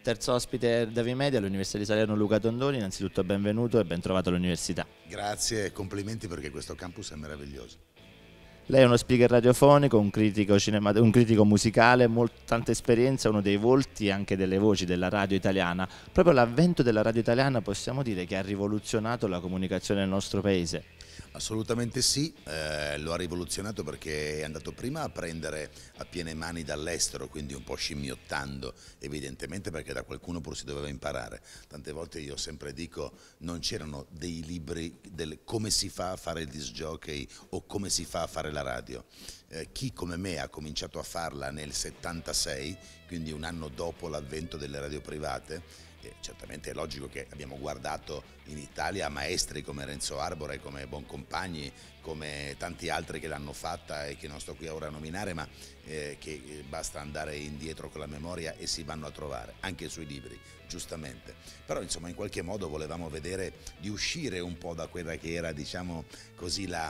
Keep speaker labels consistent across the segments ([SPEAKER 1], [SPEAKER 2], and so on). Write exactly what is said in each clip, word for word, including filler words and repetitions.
[SPEAKER 1] terzo ospite da Vimedia all'Università di Salerno Luca Tondoni. Innanzitutto benvenuto e ben trovato all'università.
[SPEAKER 2] Grazie e complimenti perché questo campus è meraviglioso.
[SPEAKER 1] Lei è uno speaker radiofonico, un critico, cinema, un critico musicale, molto, tanta esperienza, uno dei volti anche delle voci della radio italiana. Proprio l'avvento della radio italiana possiamo dire che ha rivoluzionato la comunicazione nel nostro paese.
[SPEAKER 2] Assolutamente sì, eh, lo ha rivoluzionato perché è andato prima a prendere a piene mani dall'estero, quindi un po' scimmiottando evidentemente, perché da qualcuno pur si doveva imparare. Tante volte io sempre dico non c'erano dei libri del come si fa a fare il disc jockey o come si fa a fare la radio. Eh, chi come me ha cominciato a farla nel settantasei, quindi un anno dopo l'avvento delle radio private, certamente è logico che abbiamo guardato in Italia maestri come Renzo Arbore, come Boncompagni, come tanti altri che l'hanno fatta e che non sto qui ora a nominare, ma eh, che basta andare indietro con la memoria e si vanno a trovare, anche sui libri, giustamente. Però insomma in qualche modo volevamo vedere di uscire un po' da quella che era, diciamo così, la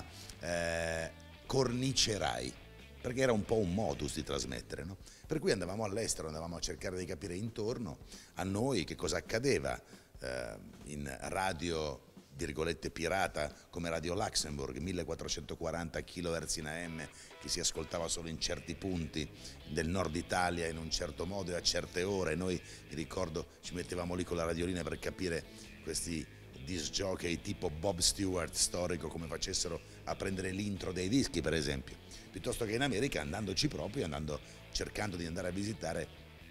[SPEAKER 2] eh, cornice Rai, perché era un po' un modus di trasmettere, no? Per cui andavamo all'estero, andavamo a cercare di capire intorno a noi che cosa accadeva eh, in radio, virgolette, pirata, come Radio Luxembourg, millequattrocentoquaranta chilohertz in A M, che si ascoltava solo in certi punti del nord Italia in un certo modo e a certe ore. Noi, mi ricordo, ci mettevamo lì con la radiolina per capire questi disc jockey tipo Bob Stewart storico, come facessero a prendere l'intro dei dischi, per esempio, piuttosto che in America, andandoci proprio, andando, cercando di andare a visitare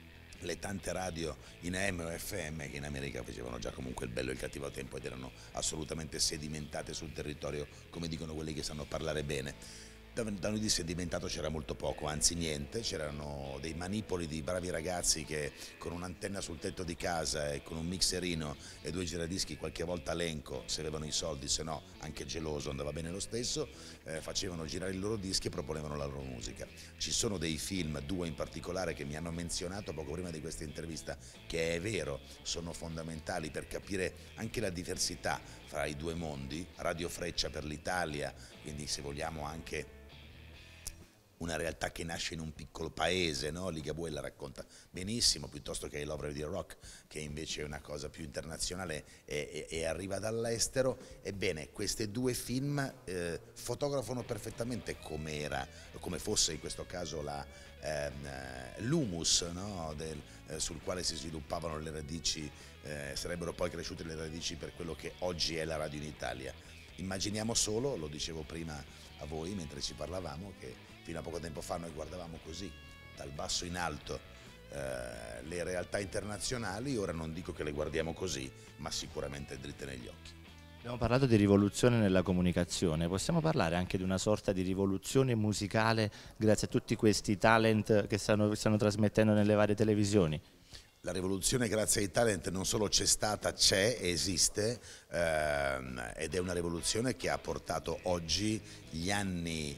[SPEAKER 2] le tante radio in A M o F M che in America facevano già comunque il bello e il cattivo tempo ed erano assolutamente sedimentate sul territorio, come dicono quelli che sanno parlare bene. Da noi di sedimentato c'era molto poco, anzi niente, c'erano dei manipoli di bravi ragazzi che con un'antenna sul tetto di casa e con un mixerino e due giradischi, qualche volta elenco, se avevano i soldi, se no anche geloso andava bene lo stesso, eh, facevano girare i loro dischi e proponevano la loro musica. Ci sono dei film, due in particolare, che mi hanno menzionato poco prima di questa intervista, che è vero, sono fondamentali per capire anche la diversità fra i due mondi. Radio Freccia per l'Italia, quindi se vogliamo anche una realtà che nasce in un piccolo paese, no? Ligabue la racconta benissimo, piuttosto che I Love Radio Rock, che invece è una cosa più internazionale e, e, e arriva dall'estero. Ebbene, questi due film eh, fotografano perfettamente come era, come fosse in questo caso la, ehm, l'humus, no? Del, eh, sul quale si sviluppavano le radici, eh, sarebbero poi cresciute le radici per quello che oggi è la radio in Italia. Immaginiamo solo, lo dicevo prima a voi mentre ci parlavamo, che fino a poco tempo fa noi guardavamo così, dal basso in alto, eh, le realtà internazionali. Ora non dico che le guardiamo così, ma sicuramente dritte negli occhi.
[SPEAKER 1] Abbiamo parlato di rivoluzione nella comunicazione, possiamo parlare anche di una sorta di rivoluzione musicale grazie a tutti questi talent che stanno, stanno trasmettendo nelle varie televisioni?
[SPEAKER 2] La rivoluzione grazie ai talent non solo c'è stata, c'è, esiste, ehm, ed è una rivoluzione che ha portato oggi gli anni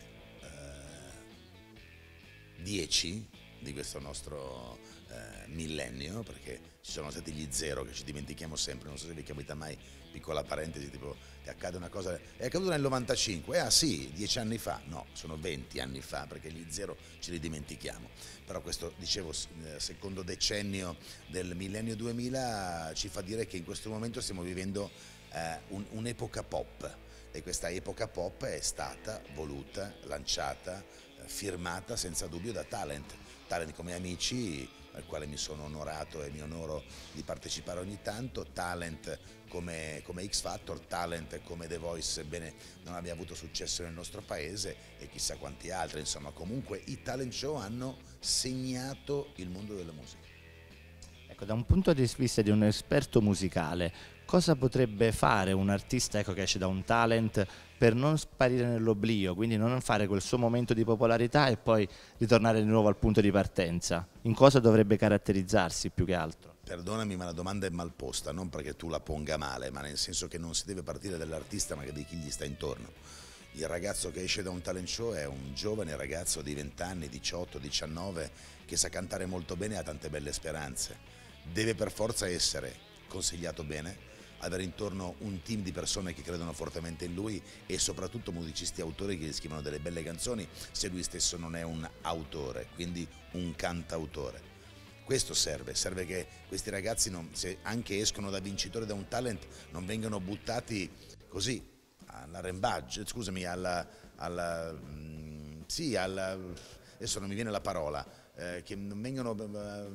[SPEAKER 2] dieci di questo nostro eh, millennio, perché ci sono stati gli zero che ci dimentichiamo sempre. Non so se vi capita mai, piccola parentesi, tipo ti accade una cosa, è accaduto nel novantacinque, ah sì, dieci anni fa, no, sono venti anni fa, perché gli zero ce li dimentichiamo. Però questo, dicevo, secondo decennio del millennio duemila ci fa dire che in questo momento stiamo vivendo eh, un, un'epoca pop, e questa epoca pop è stata voluta, lanciata, firmata senza dubbio da talent, talent come Amici, al quale mi sono onorato e mi onoro di partecipare ogni tanto, talent come, come X Factor, talent come The Voice, sebbene non abbia avuto successo nel nostro paese, e chissà quanti altri. Insomma, comunque i talent show hanno segnato il mondo della musica.
[SPEAKER 1] Ecco, da un punto di vista di un esperto musicale, cosa potrebbe fare un artista, ecco, che esce da un talent, per non sparire nell'oblio, quindi non fare quel suo momento di popolarità e poi ritornare di nuovo al punto di partenza? In cosa dovrebbe caratterizzarsi più che altro?
[SPEAKER 2] Perdonami, ma la domanda è mal posta, non perché tu la ponga male, ma nel senso che non si deve partire dall'artista, ma di chi gli sta intorno. Il ragazzo che esce da un talent show è un giovane ragazzo di venti anni, diciotto, diciannove, che sa cantare molto bene e ha tante belle speranze. Deve per forza essere consigliato bene, avere intorno un team di persone che credono fortemente in lui e soprattutto musicisti autori che gli scrivono delle belle canzoni, se lui stesso non è un autore, quindi un cantautore. Questo serve, serve che questi ragazzi, non, se anche escono da vincitori da un talent, non vengano buttati così, all'arrembaggio, scusami, alla, alla, mh, sì, alla, adesso non mi viene la parola, eh, che non vengano eh,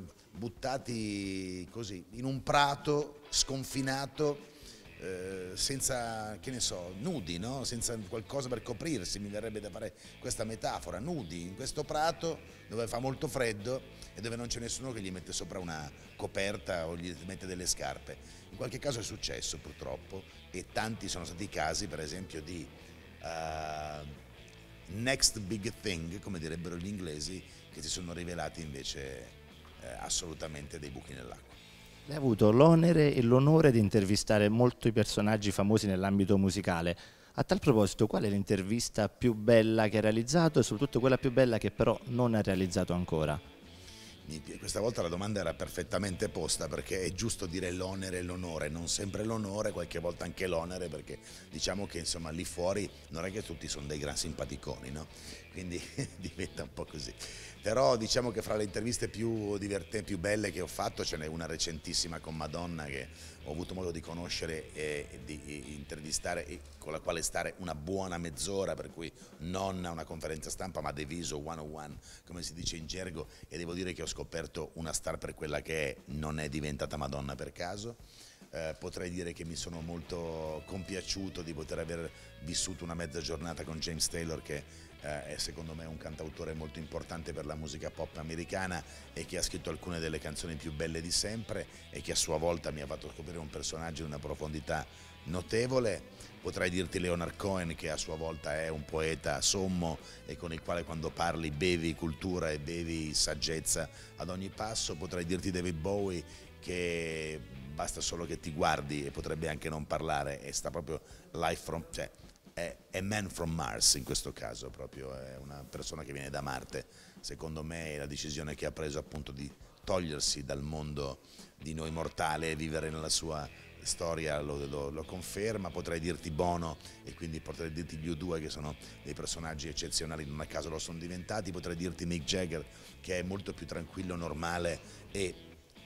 [SPEAKER 2] buttati così, in un prato sconfinato, eh, senza, che ne so, nudi, no? Senza qualcosa per coprirsi, mi verrebbe da fare questa metafora, nudi, in questo prato dove fa molto freddo e dove non c'è nessuno che gli mette sopra una coperta o gli mette delle scarpe. In qualche caso è successo purtroppo, e tanti sono stati i casi, per esempio, di uh, next big thing, come direbbero gli inglesi, che si sono rivelati invece eh, assolutamente dei buchi nell'acqua.
[SPEAKER 1] Lei ha avuto l'onere e l'onore di intervistare molti personaggi famosi nell'ambito musicale. A tal proposito, qual è l'intervista più bella che ha realizzato e soprattutto quella più bella che però non ha realizzato ancora?
[SPEAKER 2] Questa volta la domanda era perfettamente posta, perché è giusto dire l'onere e l'onore, non sempre l'onore, qualche volta anche l'onere, perché diciamo che insomma lì fuori non è che tutti sono dei gran simpaticoni, no? Quindi diventa un po' così. Però diciamo che fra le interviste più divertenti, più belle che ho fatto, ce n'è una recentissima con Madonna che ho avuto modo di conoscere e di intervistare, e con la quale stare una buona mezz'ora, per cui non a una conferenza stampa ma diviso one on one, come si dice in gergo, e devo dire che ho scoperto una star per quella che è, non è diventata Madonna per caso. Eh, potrei dire che mi sono molto compiaciuto di poter aver vissuto una mezza giornata con James Taylor, che eh, è secondo me un cantautore molto importante per la musica pop americana e che ha scritto alcune delle canzoni più belle di sempre, e che a sua volta mi ha fatto scoprire un personaggio di una profondità notevole. Potrei dirti Leonard Cohen, che a sua volta è un poeta sommo e con il quale quando parli bevi cultura e bevi saggezza ad ogni passo. Potrei dirti David Bowie, che basta solo che ti guardi e potrebbe anche non parlare, e sta proprio life from, cioè è, è man from Mars in questo caso, proprio è una persona che viene da Marte. Secondo me la decisione che ha preso appunto di togliersi dal mondo di noi mortali e vivere nella sua storia lo, lo, lo conferma. Potrei dirti Bono, e quindi potrei dirti gli U due, che sono dei personaggi eccezionali, non a caso lo sono diventati. Potrei dirti Mick Jagger, che è molto più tranquillo, normale, e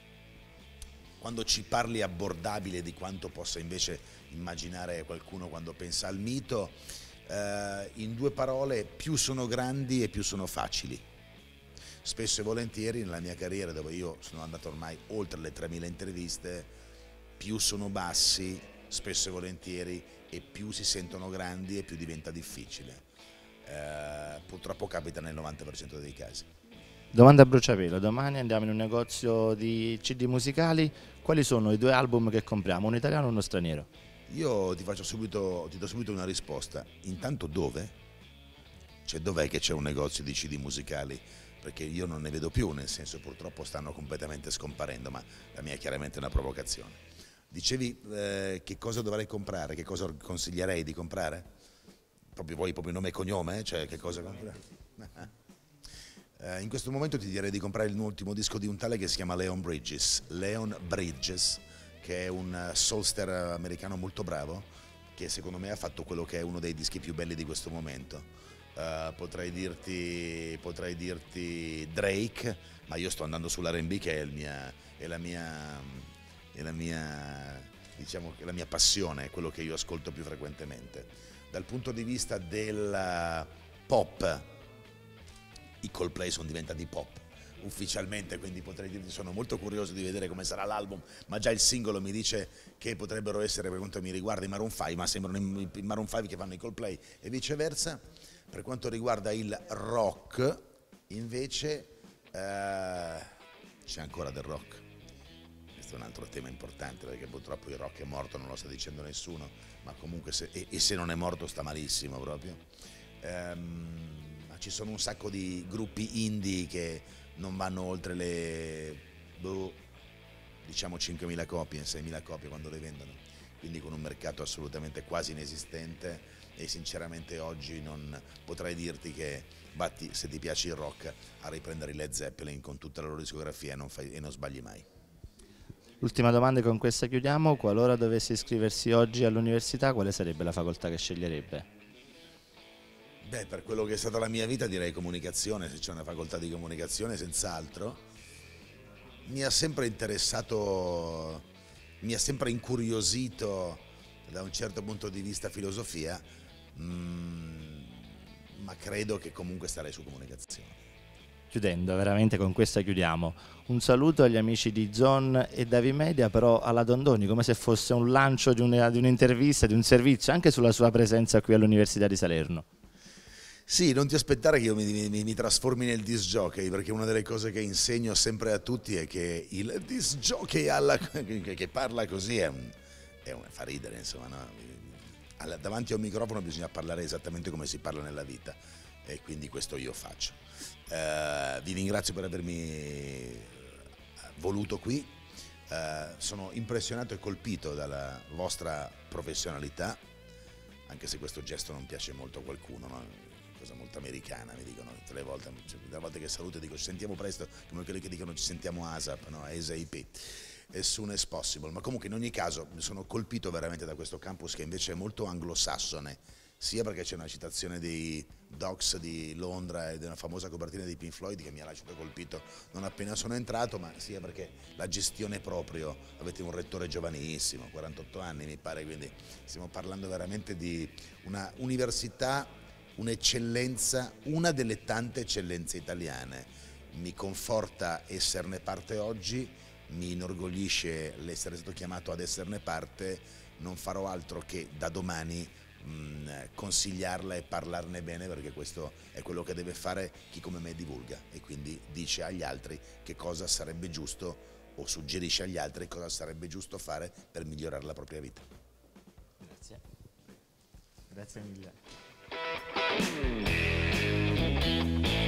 [SPEAKER 2] quando ci parli abbordabile di quanto possa invece immaginare qualcuno quando pensa al mito. Eh, in due parole, più sono grandi e più sono facili. Spesso e volentieri nella mia carriera, dove io sono andato ormai oltre le tremila interviste, più sono bassi, spesso e volentieri, e più si sentono grandi e più diventa difficile. Eh, purtroppo capita nel novanta per cento dei casi.
[SPEAKER 1] Domanda a bruciapelo: domani andiamo in un negozio di C D musicali, quali sono i due album che compriamo, un italiano o uno straniero?
[SPEAKER 2] Io ti faccio subito, ti do subito una risposta. Intanto dove? Cioè dov'è che c'è un negozio di C D musicali? Perché io non ne vedo più, nel senso, purtroppo stanno completamente scomparendo, ma la mia è chiaramente una provocazione. Dicevi eh, che cosa dovrei comprare, che cosa consiglierei di comprare? Proprio vuoi proprio nome e cognome, eh? Cioè che cosa comprare? Eh, in questo momento ti direi di comprare l'ultimo disco di un tale che si chiama Leon Bridges, Leon Bridges, che è un soulster americano molto bravo, che secondo me ha fatto quello che è uno dei dischi più belli di questo momento. Uh, potrei dirti, potrei dirti Drake, ma io sto andando sull'R and B, che è, il mia, è la mia, è la mia, diciamo, la mia passione, è quello che io ascolto più frequentemente. Dal punto di vista del pop, i Coldplay sono diventati pop ufficialmente, quindi potrei dirti sono molto curioso di vedere come sarà l'album, ma già il singolo mi dice che potrebbero essere, per quanto mi riguarda, i Maroon cinque, ma sembrano i Maroon cinque che fanno i Coldplay e viceversa. Per quanto riguarda il rock, invece, eh, c'è ancora del rock. Questo è un altro tema importante, perché purtroppo il rock è morto, non lo sta dicendo nessuno, ma comunque se, e, e se non è morto sta malissimo proprio. Ehm, ci sono un sacco di gruppi indie che non vanno oltre le boh, diciamo cinquemila copie, seimila copie quando le vendono, quindi con un mercato assolutamente quasi inesistente. E sinceramente oggi non potrei dirti che batti, se ti piace il rock, a riprendere i Led Zeppelin con tutta la loro discografia e non, fai, e non sbagli mai.
[SPEAKER 1] L'ultima domanda, con questa chiudiamo: qualora dovesse iscriversi oggi all'università, quale sarebbe la facoltà che sceglierebbe?
[SPEAKER 2] Beh, per quello che è stata la mia vita direi comunicazione, se c'è una facoltà di comunicazione senz'altro. mi ha sempre interessato, mi ha sempre incuriosito da un certo punto di vista filosofia, mm, ma credo che comunque starei su comunicazione.
[SPEAKER 1] Chiudendo, veramente con questa chiudiamo. Un saluto agli amici di Zon e Davimedia, però alla Dondoni, come se fosse un lancio di, una, di un'intervista, di un servizio, anche sulla sua presenza qui all'Università di Salerno.
[SPEAKER 2] Sì, non ti aspettare che io mi, mi, mi trasformi nel disc jockey, perché una delle cose che insegno sempre a tutti è che il disc jockey alla, che parla così è un, è un, fa ridere, insomma, no? Alla, davanti a un microfono bisogna parlare esattamente come si parla nella vita, e quindi questo io faccio. Uh, vi ringrazio per avermi voluto qui, uh, sono impressionato e colpito dalla vostra professionalità, anche se questo gesto non piace molto a qualcuno, no? Cosa molto americana, mi dicono tutte le volte, le volte che saluto dico ci sentiamo presto, come quelli che dicono ci sentiamo ASAP, no? A S A P, as soon as possible. Ma comunque in ogni caso mi sono colpito veramente da questo campus, che invece è molto anglosassone, sia perché c'è una citazione dei Dogs di Londra e di una famosa copertina di Pink Floyd che mi ha lasciato colpito non appena sono entrato, ma sia perché la gestione proprio, avete un rettore giovanissimo, quarantotto anni mi pare, quindi stiamo parlando veramente di una università, un'eccellenza, una delle tante eccellenze italiane. Mi conforta esserne parte oggi, mi inorgoglisce l'essere stato chiamato ad esserne parte, non farò altro che da domani mh, consigliarla e parlarne bene, perché questo è quello che deve fare chi come me divulga e quindi dice agli altri che cosa sarebbe giusto o suggerisce agli altri cosa sarebbe giusto fare per migliorare la propria vita.
[SPEAKER 1] Grazie. Grazie mille.